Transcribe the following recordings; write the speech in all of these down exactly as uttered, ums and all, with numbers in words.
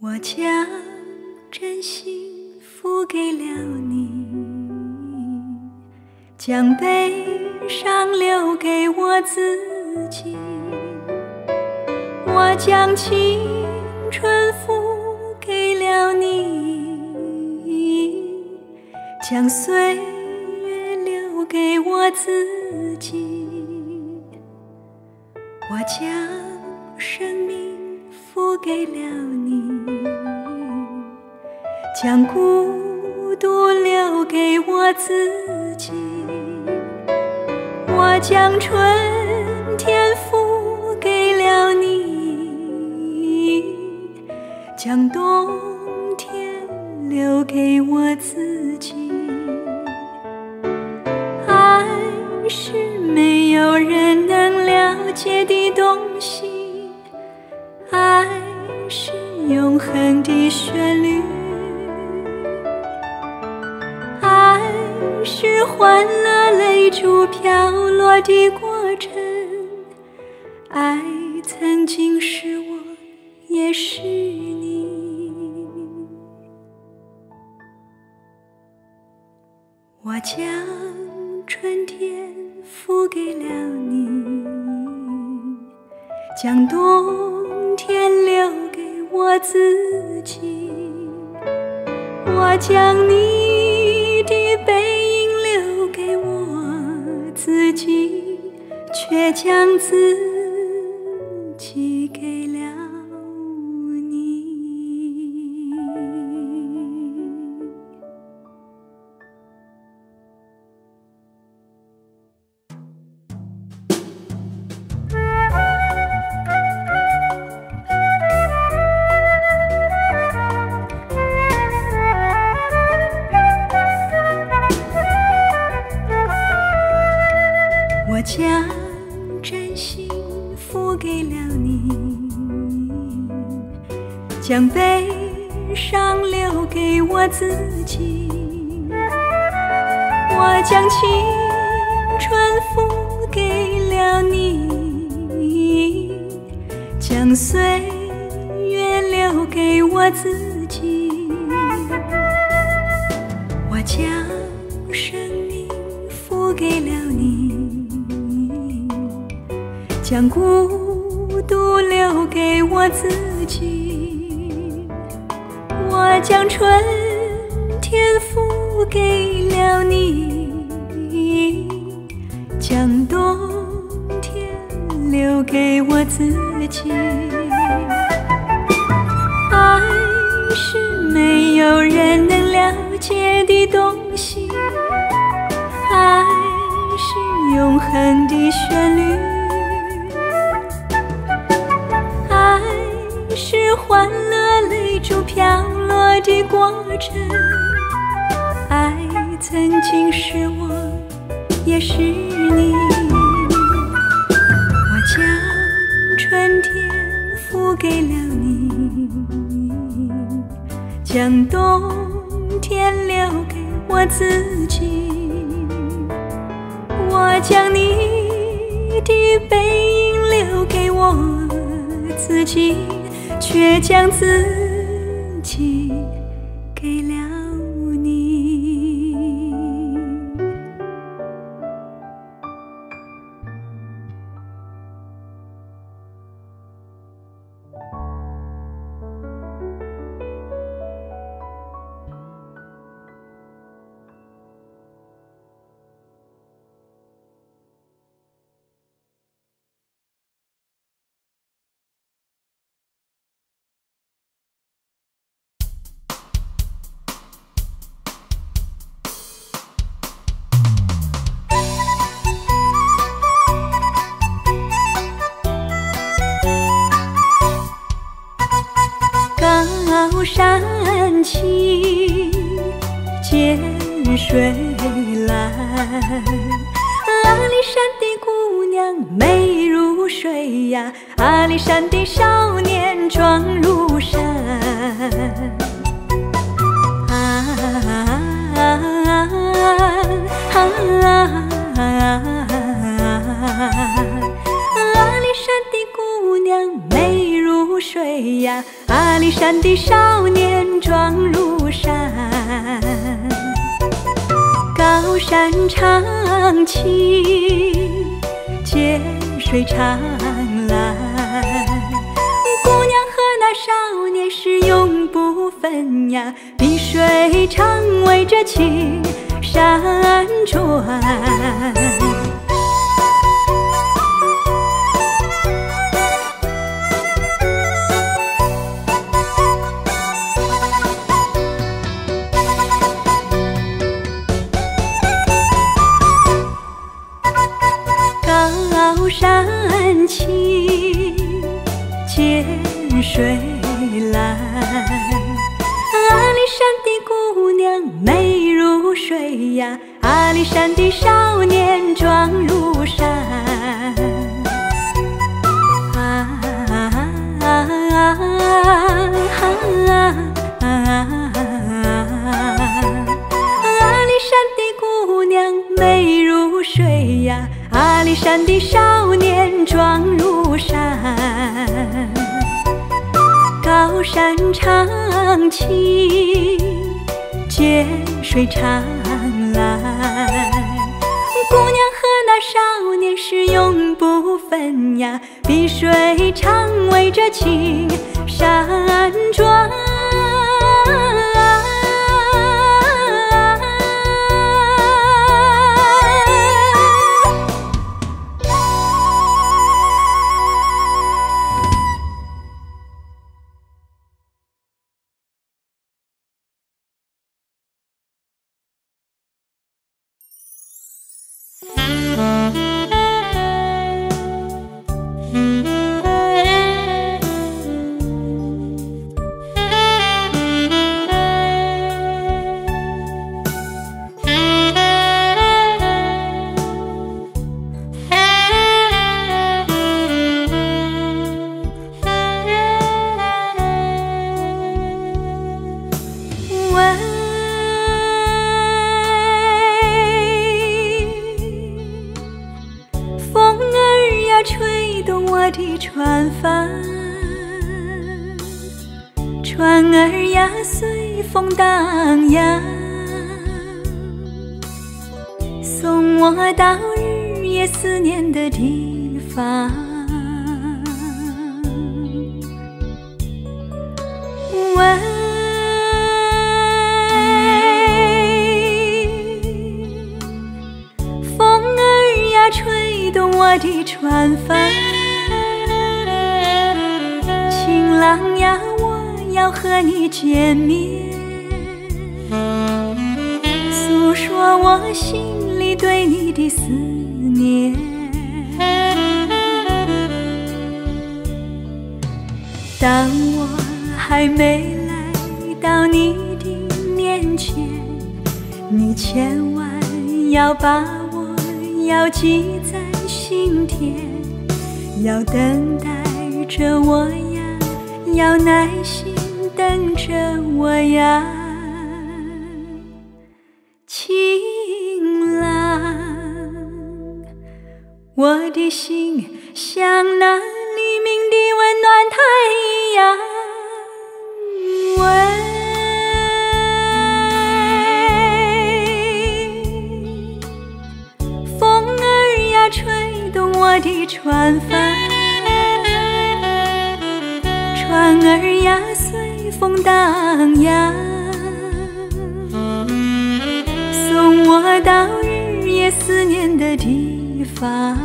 我将真心付给了你，将悲伤留给我自己。我将青春付给了你，将岁月留给我自己。我将生命付给了你，将孤独留给我自己。我将春天付给了你，将冬天留给我自己。爱是没有人能了解的东西，爱是永恒的旋律，爱是欢乐泪珠飘落的过程，爱曾经是我，也是你。我将春天付给了你，将冬天留给我自己。我将你的背影留给我自己，却将自己给了你。我将真心付给了你，将悲伤留给我自己。我将青春付给了你，将岁月留给我自己。我将生命付给了你，将孤独留给我自己。我将春天付给了你，将冬天留给我自己。爱是没有人能了解的东西，爱是永恒的旋律，爱是欢乐泪珠飘落的过程，爱曾经是我，也是你。我将春天付给了你，将冬天留给我自己。我将你的背影留给我自己，却将自己给了你。高山青，涧水蓝，阿里山的姑娘美如水呀，阿里山的少年壮如山。啊啊啊啊啊！阿里山的姑娘美如水呀， 呀，阿里山的少年壮如山。高山长青，涧水长蓝，姑娘和那少年是永不分呀，碧水常围着青山转。高山青，涧水蓝，阿里山的姑娘美如水呀，阿里山的少年壮如山。啊啊啊啊啊啊！阿里山的姑娘美如水呀，阿里山的少年壮如山。高山长青，涧水长蓝，姑娘和那少年是永不分呀，碧水常围着青山转。我的船帆，船儿呀随风荡漾，送我到日夜思念的地方。喂，风儿呀吹动我的船帆，浪呀，我要和你见面，诉说我心里对你的思念。当我还没来到你的面前，你千万要把我要记在心田，要等待着我呀，要耐心等着我呀，情郎，我的心像那黎明的温暖太阳。喂，风儿呀吹动我的船帆，船儿呀随风荡漾，送我到日夜思念的地方。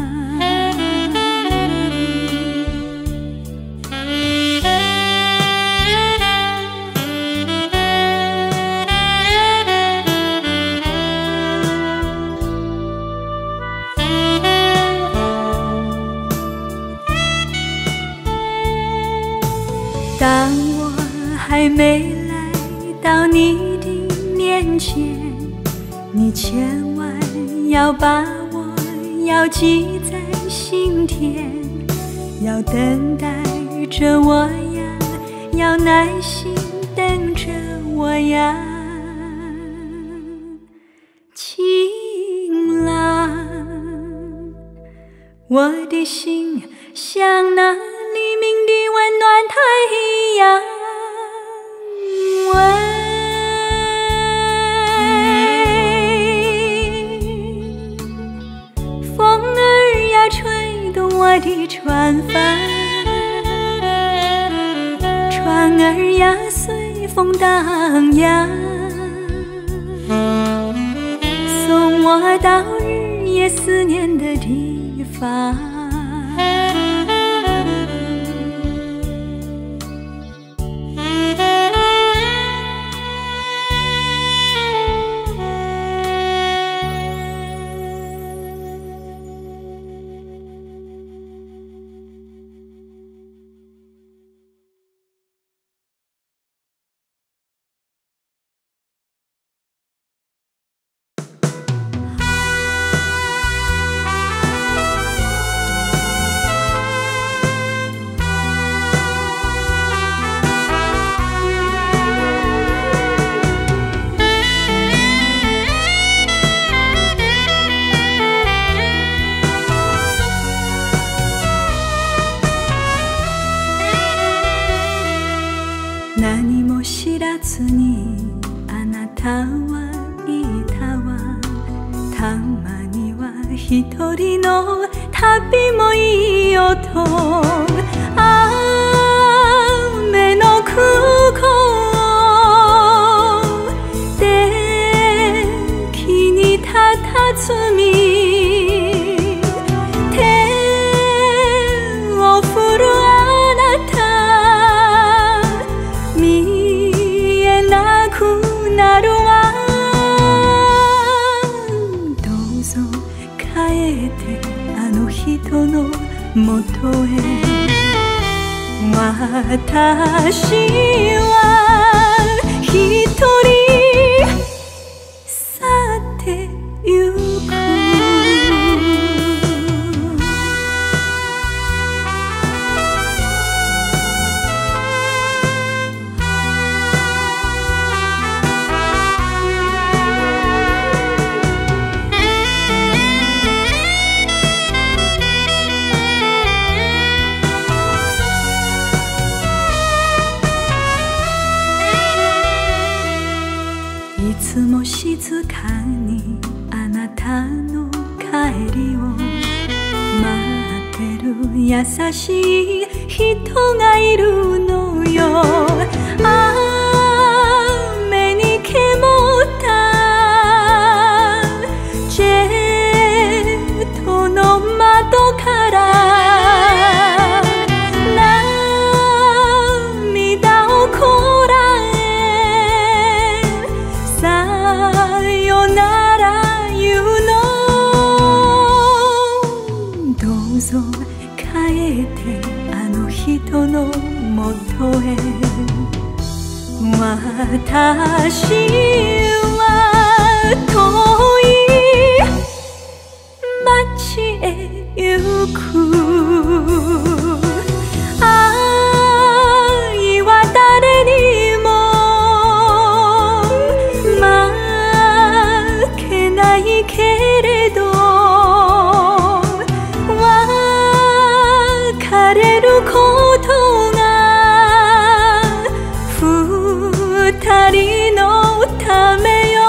当我还没来到你的面前，你千万要把我要记在心田，要等待着我呀，要耐心等着我呀，情郎，我的心像那黎明的温暖暖太阳微，风儿呀吹动我的船帆，船儿呀随风荡漾，送我到日夜思念的地方。何も知らずにあなたはいたわ。たまには一人の旅もいいよと、雨の空港で木にたたずみ、手を振るあなた見えなくなるわ。どうぞ帰ってあの人のもとへ。私は一人去ってゆく。いつも静かにあなたの帰りを待ってる優しい人がいるのよ。雨に煙ったジェットの窓から涙をこらえさよなら言うの。どうぞ帰ってあの人のもとへ。私は遠い街へ行く。愛は誰にも負けないけれど、別れることが二人のためよ。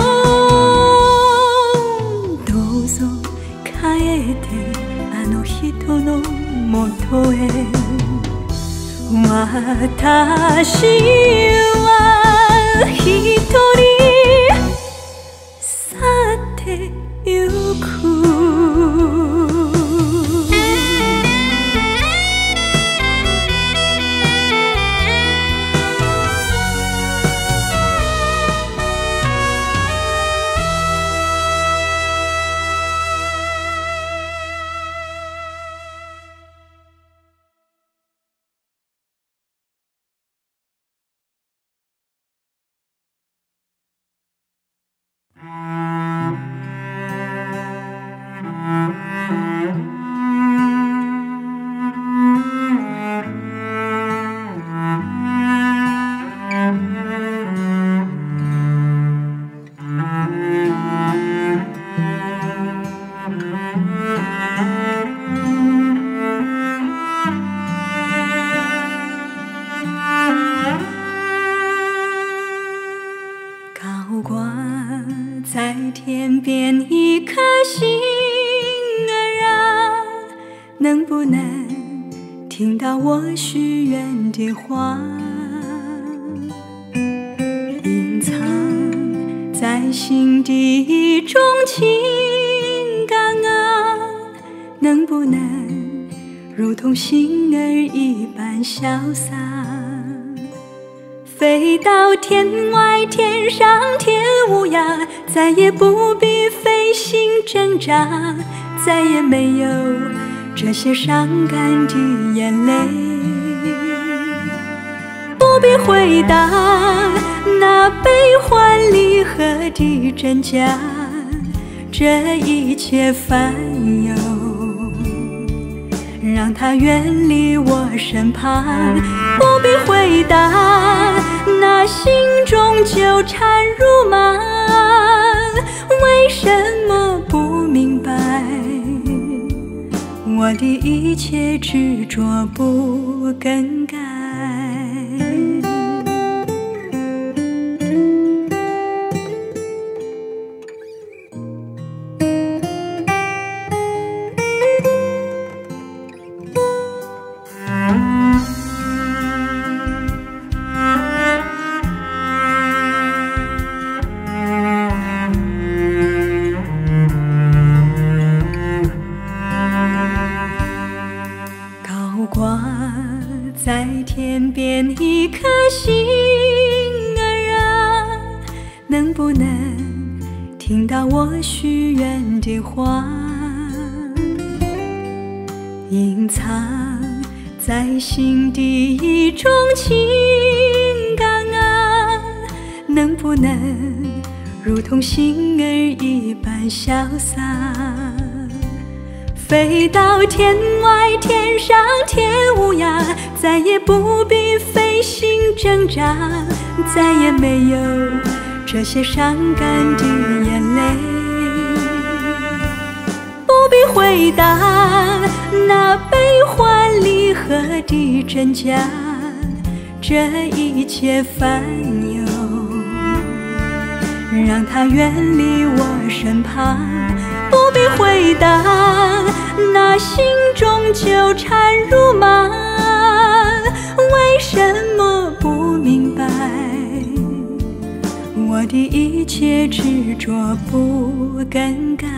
どうぞ帰ってあの人のもとへ。私は一人去ってゆく。 能不能听到我许愿的话？隐藏在心底一种情感啊，能不能如同星儿一般潇洒，飞到天外天上天无涯，再也不必费心挣扎，再也没有这些伤感的眼泪。不必回答那悲欢离合的真假，这一切烦忧让它远离我身旁。不必回答那心中纠缠如麻，为什么不明白我的一切执着不更改？在天边一颗星儿啊，能不能听到我许愿的话？隐藏在心底一种情感啊，能不能如同星儿一般潇洒，飞到天外天上天无涯，再也不必费心挣扎，再也没有这些伤感的眼泪。不必回答那悲欢离合的真假，这一切烦忧让它远离我身旁。不必回答那心中纠缠如麻，为什么不明白我的一切执着不更改？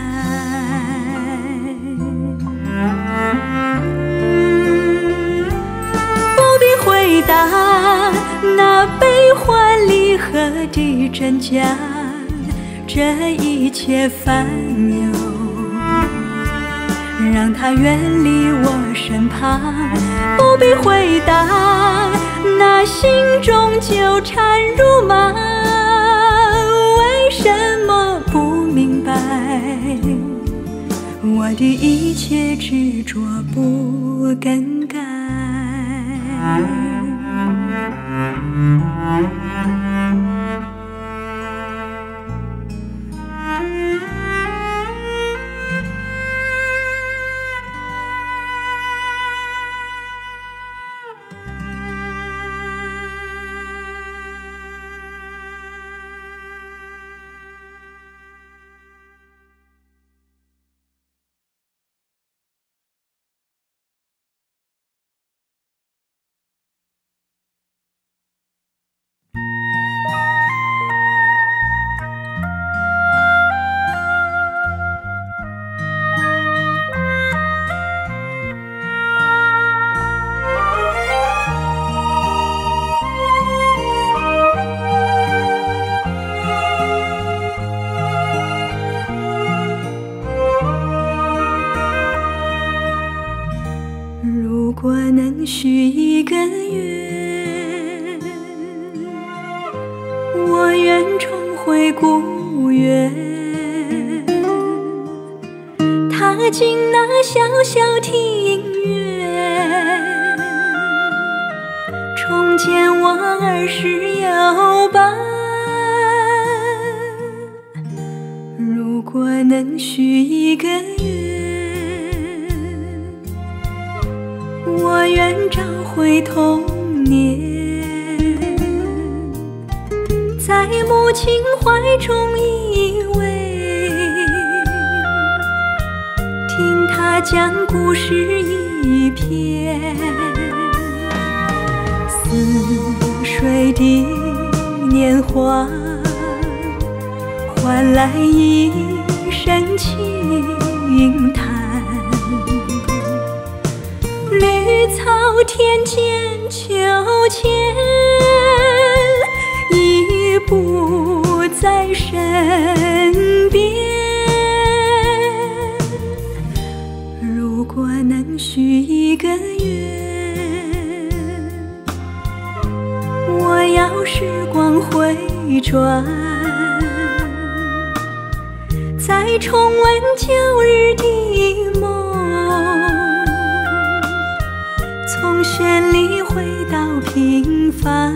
不必回答那悲欢离合的真假，这一切烦忧让它远离我身旁。不必回答那心中纠缠如麻，为什么不明白我的一切执着不更改？如果能许一个愿，我愿重回故园，踏进那小小庭院，重见我儿时友伴。如果能许一个愿，我愿找回童年，在母亲怀中依偎，听她讲故事一篇。似水的年华，换来一身轻叹。绿草田间秋千，已不在身边。如果能许一个愿，我要时光回转，再重温旧日的梦，从绚丽回到平凡。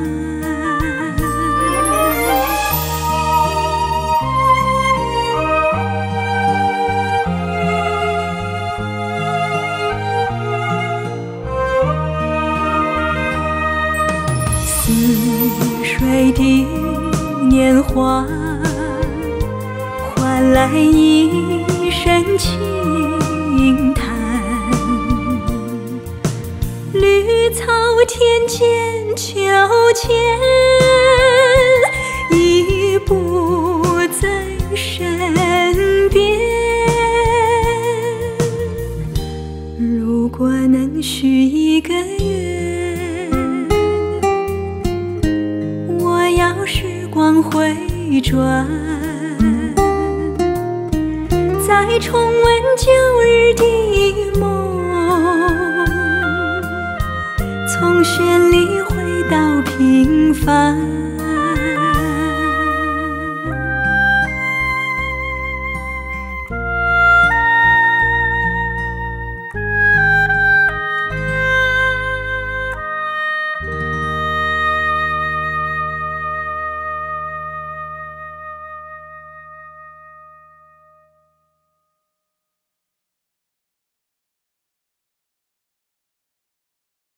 似水的年华，换来一身轻叹。绿草田间秋千，已不在身边。如果能许一个愿，我要时光回转，再重温旧日的梦，从绚丽回到平凡。